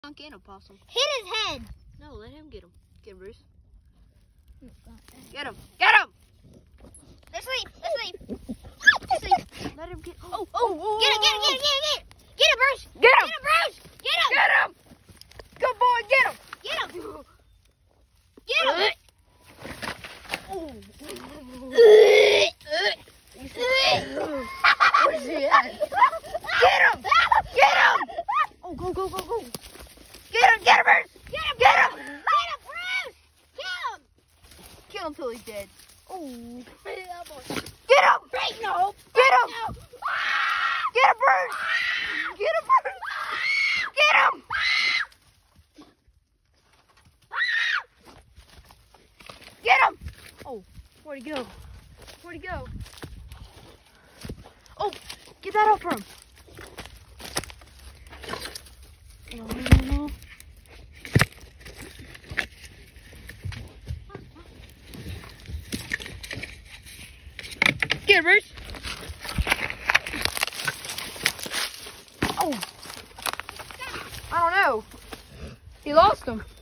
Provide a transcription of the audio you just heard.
skunk and a possum. Hit his head. No, let him get him. Get him, Bruce. Get him. Get him. They're asleep. They're asleep. They're asleep. Let him get. Oh. Get him, Bruce. Get him. Get him, Bruce. Get him. Get him. Good boy. Get him. Get him. Get him. Where's he at? Get him. Get him. Oh, go. Get him, Bruce. Get him, Bruce. Get him, Bruce. Get him. Kill him till he's dead. Oh. Get Get him. Break no. Get him. No. Get him, Bruce. Get him, Bruce. Get him. Get him. Oh, where'd he go? Where'd he go? Oh, get that out from him. No. Get him, Bruce. Oh. I don't know. He lost him.